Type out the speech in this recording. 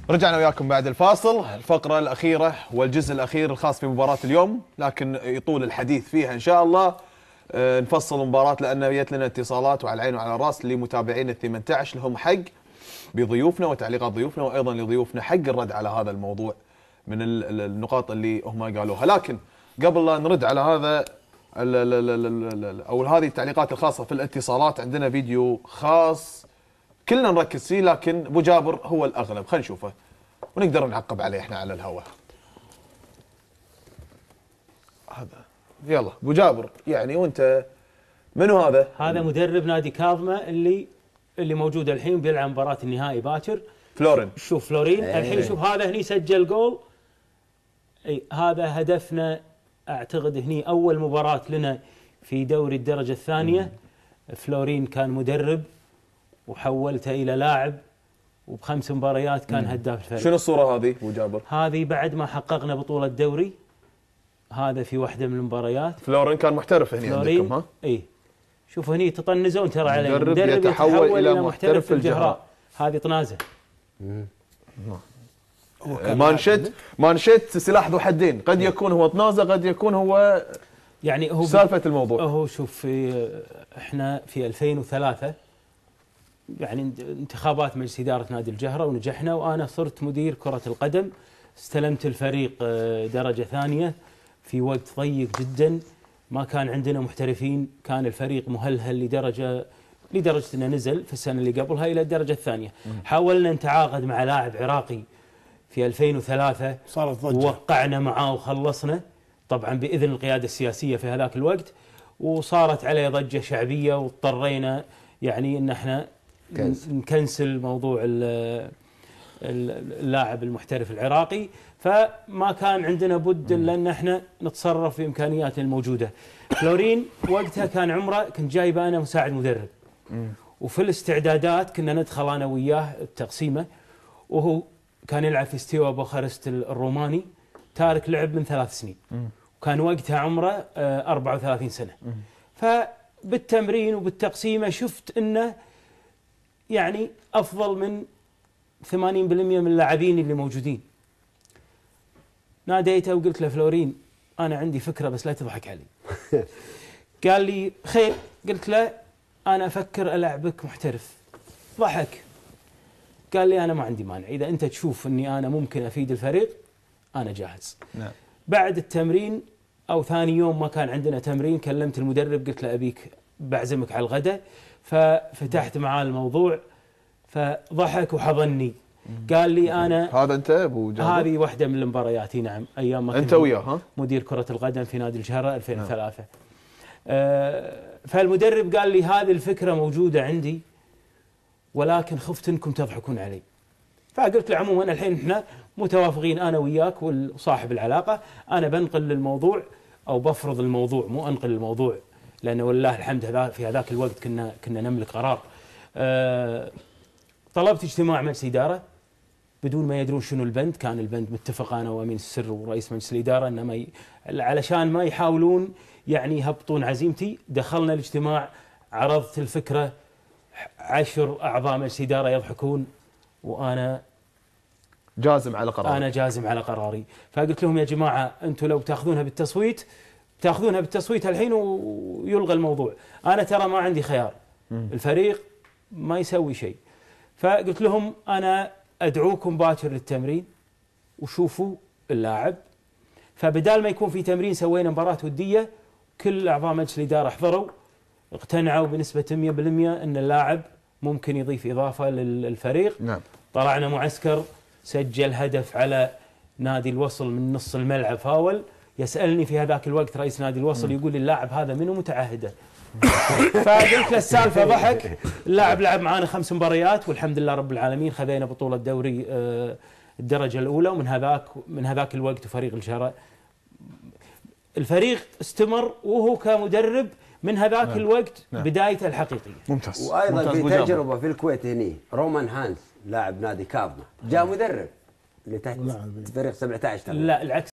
رجعنا وياكم بعد الفاصل، الفقرة الأخيرة والجزء الأخير الخاص بمباراة اليوم، لكن يطول الحديث فيها إن شاء الله. نفصل المباراة لأن جت لنا اتصالات وعلى العين وعلى الراس لمتابعين ال 18 لهم حق بضيوفنا وتعليقات ضيوفنا، وأيضا لضيوفنا حق الرد على هذا الموضوع من النقاط اللي هم قالوها. لكن قبل لا نرد على هذا أو هذه التعليقات الخاصة في الاتصالات، عندنا فيديو خاص كلنا نركز فيه، لكن ابو جابر هو الاغلب. خلينا نشوفه ونقدر نعقب عليه احنا على الهواء. هذا يلا ابو جابر، يعني وانت منو هذا؟ هذا مدرب نادي كاظمه اللي موجود الحين بيلعب مباراه النهائي باكر. فلورين. شوف فلورين الحين، شوف هذا هني سجل جول. اي هذا هدفنا، اعتقد هني اول مباراه لنا في دوري الدرجه الثانيه. فلورين كان مدرب وحولته الى لاعب، وب5 مباريات كان هداف الفريق. شنو الصوره هذه ابو جابر؟ هذه بعد ما حققنا بطوله دوري، هذا في واحده من المباريات. فلورين كان محترف هنا عندكم ها؟ اي شوف هني تطنزون ترى عليه، مدرب يتحول الى محترف في الجهراء. هذه طنازه. مانشيت سلاح ذو حدين، قد يكون هو طنازه، قد يكون هو يعني هو سالفه الموضوع. هو شوف احنا في 2003 يعني انتخابات مجلس إدارة نادي الجهرة ونجحنا، وأنا صرت مدير كرة القدم. استلمت الفريق درجة ثانية في وقت ضيق جدا، ما كان عندنا محترفين، كان الفريق مهلهل لدرجة أنه نزل في السنة اللي قبلها إلى الدرجة الثانية. حاولنا نتعاقد مع لاعب عراقي في 2003، صارت ضجة، ووقعنا معاه وخلصنا طبعا بإذن القيادة السياسية في هذاك الوقت، وصارت عليه ضجة شعبية، واضطرينا يعني أن احنا نكنسل موضوع اللاعب المحترف العراقي. فما كان عندنا بد الا ان احنا نتصرف في امكانياتنا الموجوده. فلورين وقتها كان عمره، كنت جايبه انا مساعد مدرب، وفي الاستعدادات كنا ندخل انا وياه التقسيمه، وهو كان يلعب في ستيوا بوخارست الروماني، تارك لعب من 3 سنين، وكان وقتها عمره 34 سنه. فبالتمرين وبالتقسيمه شفت انه يعني افضل من 80% من اللاعبين اللي موجودين. ناديته وقلت له فلورين انا عندي فكره بس لا تضحك علي. قال لي خير. قلت له انا افكر العبك محترف. ضحك، قال لي انا ما عندي مانع، اذا انت تشوف اني انا ممكن افيد الفريق انا جاهز. نعم. بعد التمرين او ثاني يوم ما كان عندنا تمرين، كلمت المدرب قلت له ابيك بعزمك على الغداء. ففتحت معاه الموضوع، فضحك وحضني. قال لي انا هذا انت ابو جابر؟ هذه واحده من المباريات، نعم، ايام ما انت وياه ها؟ مدير كره القدم في نادي الجهراء 2003. فالمدرب قال لي هذه الفكره موجوده عندي، ولكن خفت انكم تضحكون علي. فقلت له عموما الحين احنا متوافقين انا وياك وصاحب العلاقه، انا بنقل الموضوع او بفرض الموضوع، مو انقل الموضوع، لانه والله الحمد في هذاك الوقت كنا نملك قرار. طلبت اجتماع مجلس اداره بدون ما يدرون شنو البند، كان البند متفق انا وامين السر ورئيس مجلس الاداره انه علشان ما يحاولون يعني يهبطون عزيمتي. دخلنا الاجتماع، عرضت الفكره، 10 اعضاء مجلس اداره يضحكون، وانا جازم على قراري. انا جازم على قراري. فقلت لهم يا جماعه انتم لو تاخذونها بالتصويت الحين ويلغى الموضوع، انا ترى ما عندي خيار، الفريق ما يسوي شيء. فقلت لهم انا ادعوكم باكر للتمرين وشوفوا اللاعب. فبدال ما يكون في تمرين سوينا مباراه وديه، كل اعضاء مجلس الاداره حضروا، اقتنعوا بنسبه 100% ان اللاعب ممكن يضيف اضافه للفريق. نعم. طلعنا معسكر، سجل هدف على نادي الوصل من نص الملعب فاول. يسالني في هذاك الوقت رئيس نادي الوصل، يقول لي اللاعب هذا منو متعهده؟ فقلت له السالفه، ضحك. اللاعب لعب معانا 5 مباريات والحمد لله رب العالمين، خذينا بطوله دوري الدرجه الاولى. ومن هذاك الوقت وفريق الجهراء الفريق استمر، وهو كمدرب من هذاك الوقت بدايته الحقيقيه. ممتاز. وايضا في تجربه في الكويت هني، رومان هانز لاعب نادي كاظمه جاء مدرب لتحت فريق 17. لا العكس.